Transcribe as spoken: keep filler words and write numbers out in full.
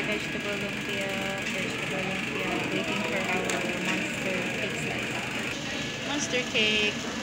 vegetable lumpia, vegetable lumpia, waiting for our monster cake slice. Monster cake.